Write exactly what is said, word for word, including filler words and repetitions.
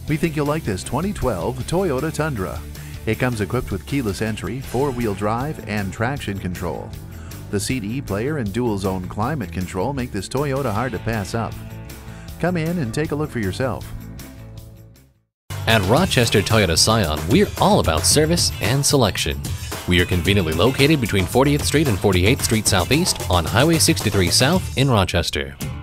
We think you'll like this twenty twelve Toyota Tundra. It comes equipped with keyless entry, four-wheel drive, and traction control. The C D player and dual-zone climate control make this Toyota hard to pass up. Come in and take a look for yourself. At Rochester Toyota Scion, we're all about service and selection. We are conveniently located between fortieth Street and forty-eighth Street Southeast on Highway sixty-three South in Rochester.